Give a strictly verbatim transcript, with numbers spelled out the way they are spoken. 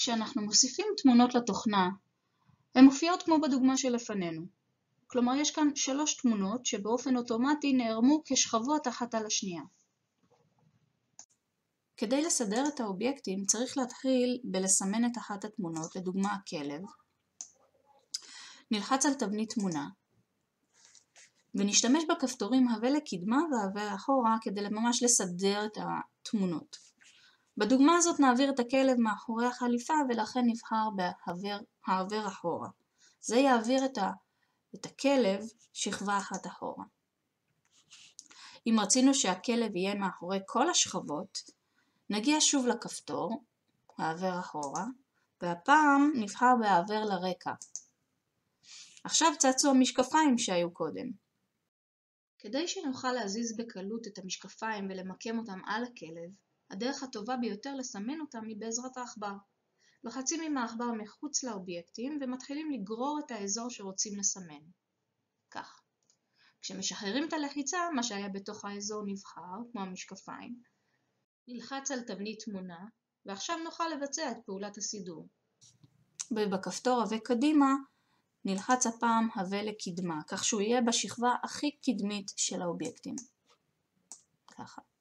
כשאנחנו מוסיפים תמונות לתוכנה, הן מופיעות כמו בדוגמה שלפנינו. כלומר, יש כאן שלוש תמונות שבאופן אוטומטי נערמו כשכבות אחת על השנייה. כדי לסדר את האובייקטים צריך להתחיל בלסמן את אחת התמונות, לדוגמה הכלב. נלחץ על תבנית תמונה, ונשתמש בכפתורים הווה לקדמה והווה לאחורה כדי ממש לסדר את התמונות. בדוגמה הזאת נעביר את הכלב מאחורי החליפה ולכן נבחר בהעבר אחורה. זה יעביר את, ה, את הכלב שכבה אחת אחורה. אם רצינו שהכלב יהיה מאחורי כל השכבות, נגיע שוב לכפתור, העבר אחורה, והפעם נבחר בהעבר לרקע. עכשיו צצו המשקפיים שהיו קודם. כדי שנוכל להזיז בקלות את המשקפיים ולמקם אותם על הכלב, הדרך הטובה ביותר לסמן אותם היא בעזרת העכבר. לוחצים עם העכבר מחוץ לאובייקטים ומתחילים לגרור את האזור שרוצים לסמן. כך. כשמשחררים את הלחיצה, מה שהיה בתוך האזור נבחר, כמו המשקפיים. נלחץ על תבנית תמונה, ועכשיו נוכל לבצע את פעולת הסידור. ובכפתור הווה קדימה, נלחץ הפעם הווה לקדמה, כך שהוא יהיה בשכבה הכי קדמית של האובייקטים. ככה.